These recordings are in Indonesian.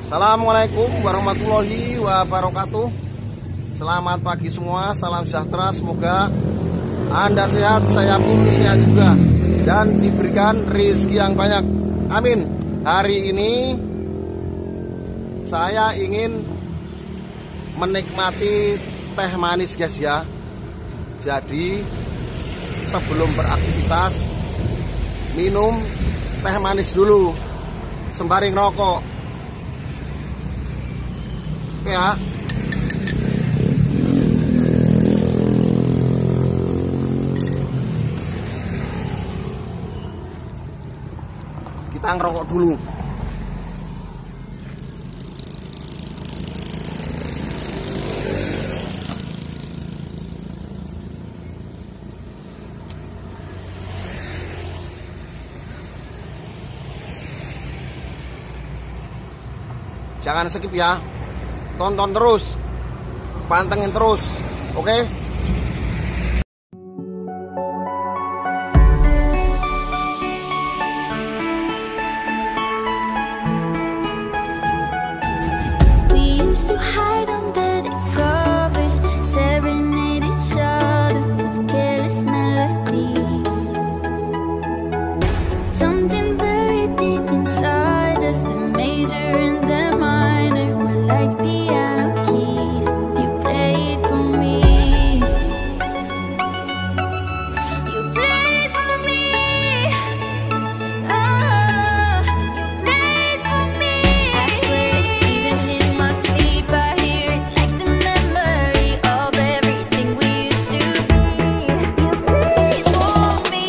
Assalamualaikum warahmatullahi wabarakatuh. Selamat pagi semua, salam sejahtera. Semoga Anda sehat, saya pun sehat juga, dan diberikan rezeki yang banyak. Amin. Hari ini saya ingin menikmati teh manis guys ya. Jadi sebelum beraktivitas minum teh manis dulu sembari ngerokok. Ya, kita ngerokok dulu. Jangan skip ya. Tonton terus, pantengin terus, oke? We used to hide under the covers, serenade each other with careless melodies. Something buried deep inside us, the major and the minor were like piano keys. You played for me. You played for me. Oh, you played for me. I swear, even in my sleep, I hear it like the memory of everything we used to be. You played for me.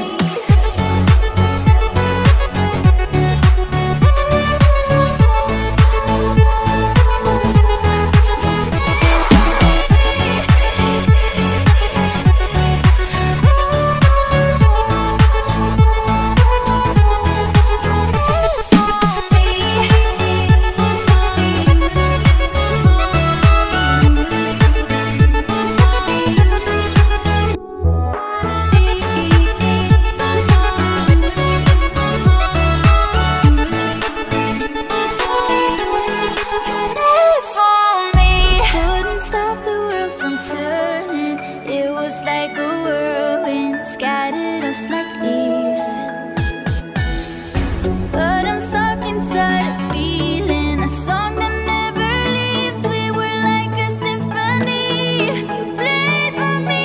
Couldn't stop the world from turning. It was like a whirlwind, scattered us like leaves. But I'm stuck inside a feeling, a song that never leaves. We were like a symphony. You played for me.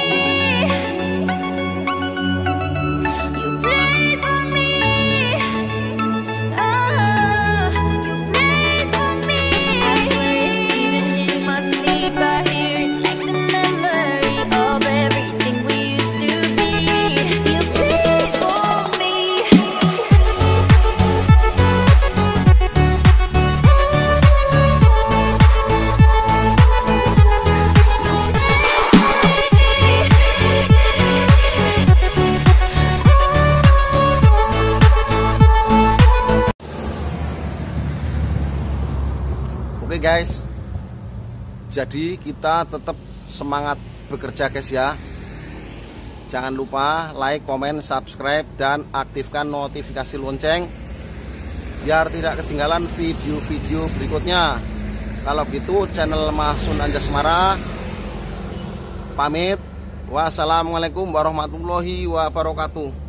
You played for me. Oh, you played for me. I swear, even in my sleep, I hear it like the memory of everything we used to be. You played for me. Oke guys, jadi kita tetap semangat bekerja guys ya. Jangan lupa like, komen, subscribe, dan aktifkan notifikasi lonceng biar tidak ketinggalan video-video berikutnya. Kalau gitu channel Mahsun Anjasmara pamit. Wassalamualaikum warahmatullahi wabarakatuh.